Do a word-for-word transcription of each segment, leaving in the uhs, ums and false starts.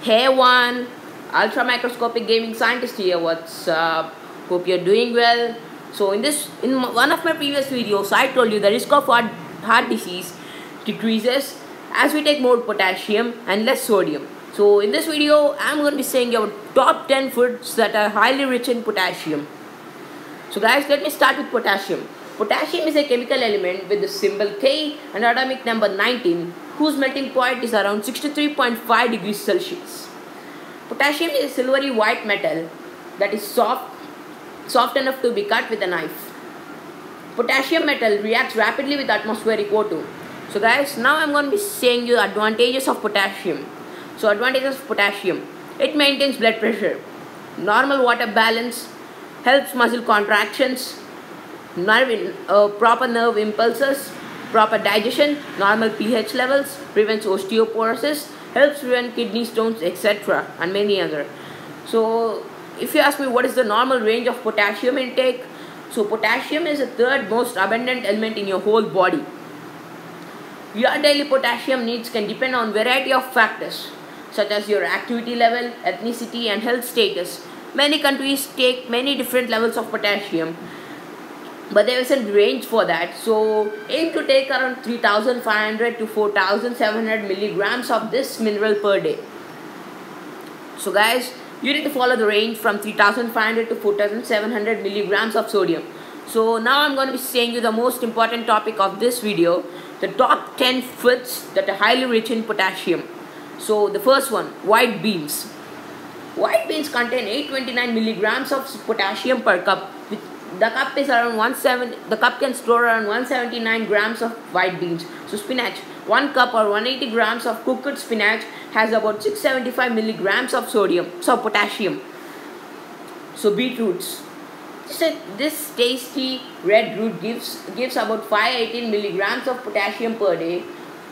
Hey one, ultra microscopic gaming scientist here. What's up? Hope you're doing well. So in this, in one of my previous videos, I told you the risk of heart, heart disease decreases as we take more potassium and less sodium. So in this video, I'm going to be saying your top ten foods that are highly rich in potassium. So guys, let me start with potassium. Potassium is a chemical element with the symbol K and atomic number nineteen, whose melting point is around sixty-three point five degrees Celsius. Potassium is a silvery white metal that is soft, soft enough to be cut with a knife. Potassium metal reacts rapidly with atmospheric O two. So guys, now I'm going to be saying you advantages of potassium. So advantages of potassium: it maintains blood pressure, normal water balance, helps muscle contractions, nerve, uh, proper nerve impulses, proper digestion, normal pH levels, prevents osteoporosis, helps prevent kidney stones, et cetera, and many other. So if you ask me what is the normal range of potassium intake, so potassium is the third most abundant element in your whole body. Your daily potassium needs can depend on variety of factors such as your activity level, ethnicity, and health status. Many countries take many different levels of potassium, but there isn't range for that. So aim to take around three thousand five hundred to four thousand seven hundred milligrams of this mineral per day. So guys, you need to follow the range from three thousand five hundred to four thousand seven hundred milligrams of sodium. So now I'm going to be saying you the most important topic of this video, the top ten foods that are highly rich in potassium. So the first one, white beans. White beans contain eight hundred twenty-nine milligrams of potassium per cup. The cup is around one seven. The cup can store around one hundred seventy-nine grams of white beans. So spinach, one cup or one hundred eighty grams of cooked spinach has about six hundred seventy-five milligrams of sodium, so potassium. So beetroots. This, this tasty red root gives gives about five hundred eighteen milligrams of potassium per day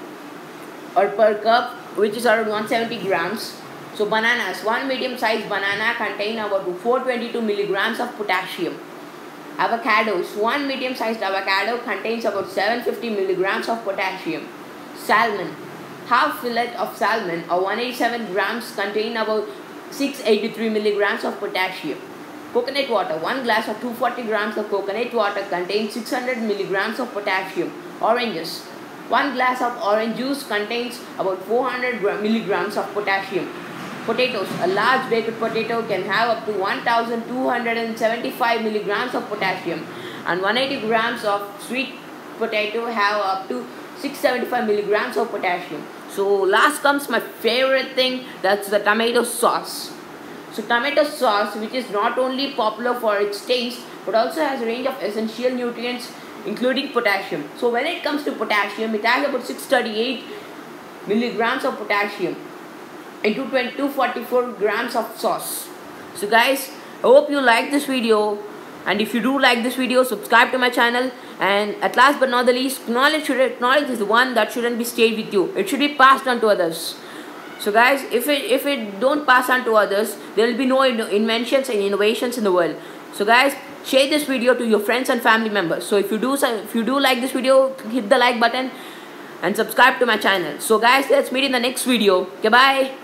or per cup, which is around one hundred seventy grams. So bananas, one medium-sized banana contain about four hundred twenty-two milligrams of potassium. Avocados, one medium-sized avocado contains about seven hundred fifty milligrams of potassium. Salmon, half fillet of salmon or one hundred eighty-seven grams contain about six hundred eighty-three milligrams of potassium. Coconut water, one glass or two hundred forty grams of coconut water contains six hundred milligrams of potassium. Oranges, one glass of orange juice contains about four hundred milligrams of potassium. Potatoes, a large baked potato can have up to one thousand two hundred seventy-five milligrams of potassium, and one hundred eighty grams of sweet potato have up to six hundred seventy-five milligrams of potassium. So last comes my favorite thing, that's the tomato sauce. So tomato sauce, which is not only popular for its taste but also has a range of essential nutrients including potassium. So when it comes to potassium, it has about six hundred thirty-eight milligrams of potassium into two hundred forty-four grams of sauce. So guys, I hope you like this video, and if you do like this video, subscribe to my channel. And at last but not the least, knowledge should knowledge is the one that shouldn't be stayed with you. It should be passed on to others. So guys, if it if it don't pass on to others, there will be no inventions and innovations in the world. So guys, share this video to your friends and family members. So if you do if you do like this video, hit the like button and subscribe to my channel. So guys, let's meet in the next video. Goodbye.